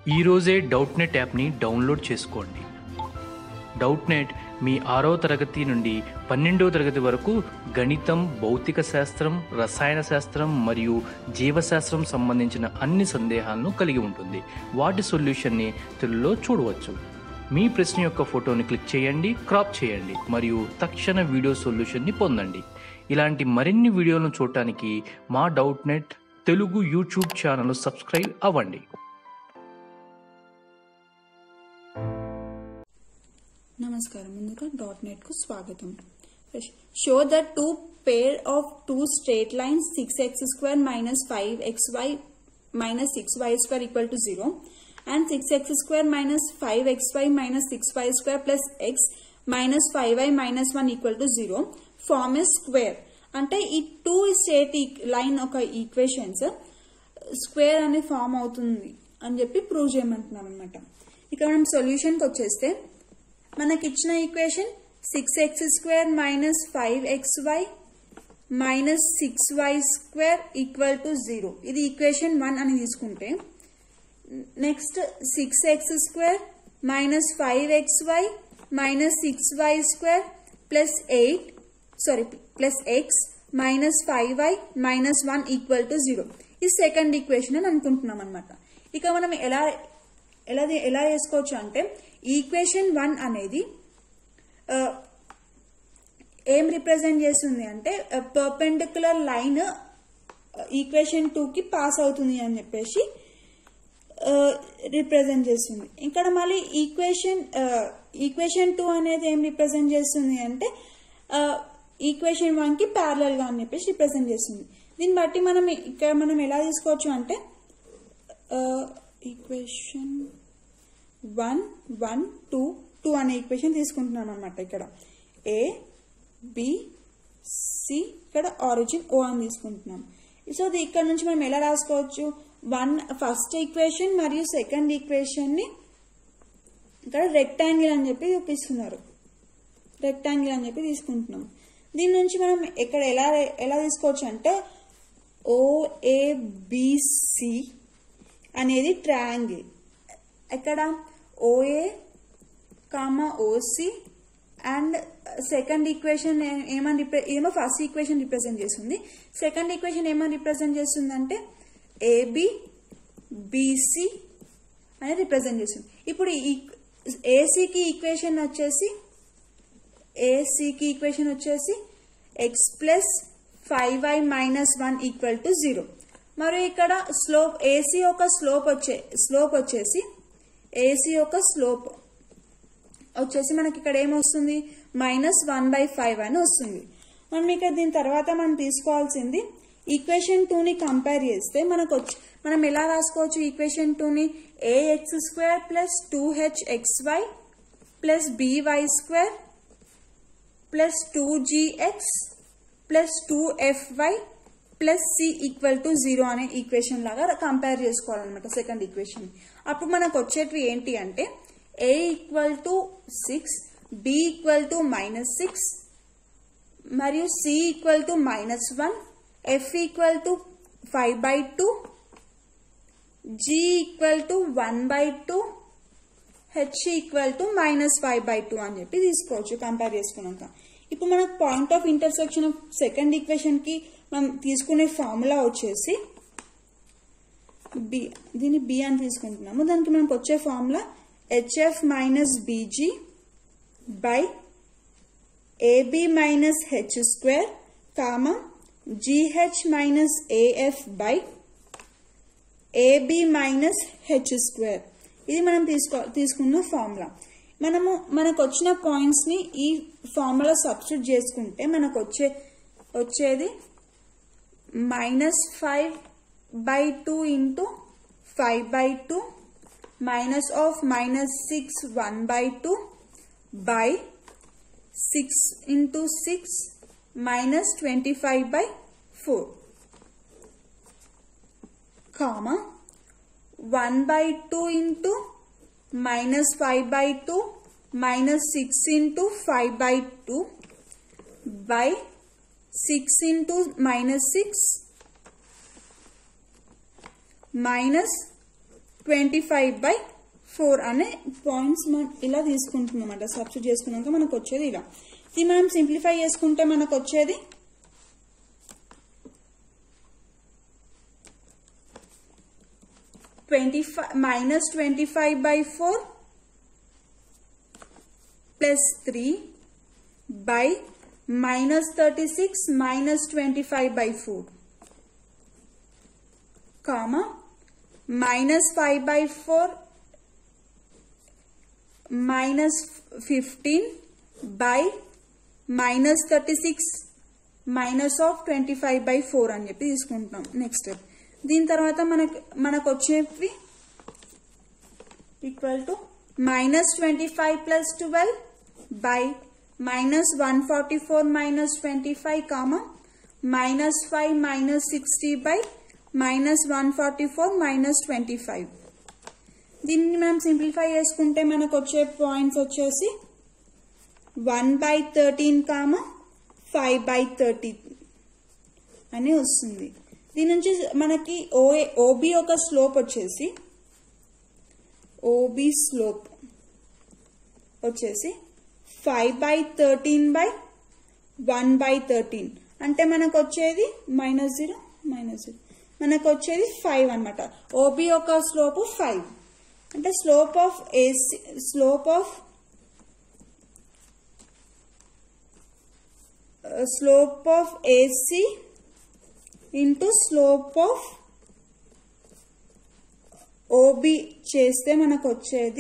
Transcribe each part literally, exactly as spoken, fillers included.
ఈరోజే Doubtnut యాప్ని download చేసుకోండి. డౌట్ నెట్ మీ ఆరవ తరగతి నుండి పన్నెండవ తరగతి వరకు గణితం, భౌతిక శాస్త్రం, రసాయన శాస్త్రం మరియు జీవశాస్త్రం సంబంధించిన అన్ని సందేహాలను కలిగి ఉంటుంది. వాటి సొల్యూషన్ని తెలుగులో చూడవచ్చు. మీ ప్రశ్న యొక్క ఫోటోని క్లిక్ చేయండి, క్రాప్ చేయండి మరియు తక్షణ వీడియో సొల్యూషన్ని పొందండి. ఇలాంటి మరిన్ని వీడియోలను చూడటానికి మా Doubtnut Telugu YouTube channel subscribe అవ్వండి. నమస్కారం. ముందుగా డాట్ నెట్ కు స్వాగతం. Show the two pair of two straight lines six X square minus five X Y minus six Y square equal to zero and six X square minus five X Y minus six Y square plus X minus five Y minus one equal to zero form a square. అంటే ఈ two straight line ఒక equations square అనే form అవుతుంది అని చెప్పి prove చేయమంటున్నాం అనమాట. ఇక మనం సొల్యూషన్ కి వచ్చేస్తే మనకి ఇచ్చిన equation six X square minus five X Y minus six Y square equal to zero. ఇది ఈక్వేషన్ వన్ అని తీసుకుంటే next six X square minus five X Y minus six Y square plus eight sorry plus X minus five Y minus one equal to zero. ఇది second equation అని అనుకుంటున్నాం అనమాట. ఇక మనం ఎలా ఎలా ఎలా చేసుకోవచ్చు అంటే ఈక్వేషన్ వన్ అనేది ఏం రిప్రజెంట్ చేస్తుంది అంటే పర్పెండిక్యులర్ లైన్ ఈక్వేషన్ టూ కి పాస్ అవుతుంది అని చెప్పేసి రిప్రజెంట్ చేస్తుంది. ఇక్కడ మళ్ళీ ఈక్వేషన్ ఈక్వేషన్ టూ అనేది ఏం రిప్రజెంట్ చేస్తుంది అంటే ఈక్వేషన్ వన్ కి ప్యారలల్ గా అని చెప్పేసి రిప్రజెంట్ చేస్తుంది. దీన్ని బట్టి మనం ఇక్కడ మనం ఎలా తీసుకోవచ్చు అంటే equation one one two two అనే ఈక్వేషన్ తీసుకుంటున్నాం అనమాట. ఇక్కడ ఏ బి సి ఇక్కడ ఆరిజిన్ ఓ అని తీసుకుంటున్నాం. సో ఇక్కడ నుంచి మనం ఎలా రాసుకోవచ్చు, వన్ ఫస్ట్ ఈక్వేషన్ మరియు సెకండ్ ఈక్వేషన్ ని ఇక్కడ రెక్టాంగిల్ అని చెప్పి చూపిస్తున్నారు. రెక్టాంగిల్ అని చెప్పి తీసుకుంటున్నాం. దీని నుంచి మనం ఇక్కడ ఎలా ఎలా తీసుకోవచ్చు అంటే ఓఏబిసి అనేది ట్రయాంగిల్. ఎక్కడ OA comma OC and second equation ఏమని ఏమో ఫస్ట్ ఈక్వేషన్ రిప్రజెంట్ చేస్తుంది, సెకండ్ ఈక్వేషన్ ఏమని రిప్రజెంట్ చేస్తుంది అంటే ఏబి బిసి అని రిప్రజెంట్ చేస్తుంది. ఇప్పుడు ఏసీకి ఈక్వేషన్ వచ్చేసి ఏసీకి ఈక్వేషన్ వచ్చేసి X plus five Y minus one equal to zero. మరి ఇక్కడ స్లోప్ ఏసీ యొక్క స్లోప్ వచ్చే స్లోప్ వచ్చేసి ఏసీ యొక్క స్లోప్ వచ్చేసి మనకి ఇక్కడ ఏమొస్తుంది మైనస్ వన్ బై ఫైవ్ అని వస్తుంది. మనం ఇక్కడ దీని తర్వాత మనం తీసుకోవాల్సింది ఈక్వేషన్ టూ ని కంపేర్ చేస్తే మనకు వచ్చి మనం ఎలా రాసుకోవచ్చు ఈక్వేషన్ టూ ని AX square plus two H X Y plus BY square plus two GX plus two F Y plus C equal to zero అనే ఈక్వేషన్ లాగా కంపేర్ చేసుకోవాలన్నమాట సెకండ్ ఈక్వేషన్. అప్పుడు మనకు వచ్చేటివి ఏంటి అంటే A equal to six, B equal to minus six మరియు C equal to minus one, F equal to five by two, G equal to one by two, H equal to minus five by two అని చెప్పి తీసుకోవచ్చు compare చేసుకున్నాక. ఇప్పుడు మనకు point of intersection of second equation కి మనం తీసుకునే formula వచ్చేసి బి, దీన్ని బి అని తీసుకుంటున్నాము. దానికి మనకు వచ్చే formula HF minus BG by AB minus H square comma GH minus AF by AB minus H square. ఇది మనం తీసుకో తీసుకున్న ఫార్ములా. మనము మనకు వచ్చిన పాయింట్స్ ని ఈ ఫార్ములా సబ్స్టిట్యూట్ చేసుకుంటే మనకు వచ్చే వచ్చేది minus five by two into five by two minus of minus six one by two by six into six minus twenty five by four comma one by two into minus five by two minus six into five by two by six into minus six minus twenty five by four అనే points మనం ఇలా తీసుకుంటున్నాం అన్నమాట. Substitute చేసుకున్నాక మనకు వచ్చేది ఇలా. ఇది మనం సింప్లిఫై చేసుకుంటే మనకు వచ్చేది twenty five minus twenty five by four plus three by minus thirty six minus twenty five by four comma minus five by four minus fifteen by minus thirty six minus of twenty five by four అని చెప్పి తీసుకుంటున్నాం. Next దీని తర్వాత మనకు మనకు వచ్చేవి equal to minus twenty five plus twelve by minus one forty four minus twenty five comma minus five minus sixty by minus one forty four minus twenty five. దీన్ని మనం సింప్లిఫై చేసుకుంటే మనకు వచ్చే పాయింట్స్ వచ్చేసి one by thirteen comma five by thirty అని వస్తుంది. దీని నుంచి మనకి ఓఏ ఓబి ఒక స్లోప్ వచ్చేసి ఓబి స్లోప్ వచ్చేసి five by thirteen by one by thirteen అంటే మనకు వచ్చేది మైనస్ జీరో మైనస్ జీరో మనకు వచ్చేది ఫైవ్ అనమాట. ఓబి యొక్క స్లోప్ ఫైవ్ అంటే slope of AC slope of slope of AC into slope of OB చేస్తే మనకు వచ్చేది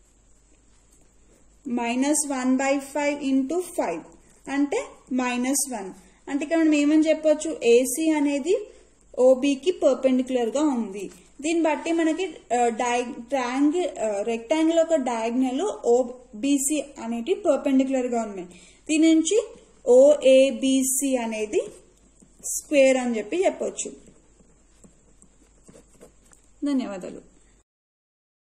minus one by five into five అంటే మైనస్ వన్. అంటే ఇక్కడ మనం ఏమని చెప్పొచ్చు, ఏసీ అనేది ఓబికి పర్పెండిక్యులర్ గా ఉంది. దీన్ని బట్టి మనకి ట్రయాంగిల్ రెక్టాంగిల్ ఒక డయాగ్నల్ ఓబిసి అనేటి పర్పెండిక్యులర్ గా ఉన్నాయి. దీని నుంచి ఓఏబిసి అనేది స్క్వేర్ అని చెప్పి చెప్పొచ్చు. ధన్యవాదాలు.